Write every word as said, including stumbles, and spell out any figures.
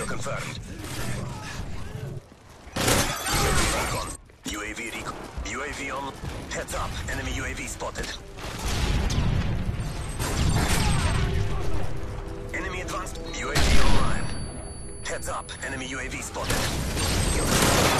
confirmed. U A V recon. U A V on. Heads up. Enemy U A V spotted. Enemy advanced. U A V online. Heads up. Enemy U A V spotted.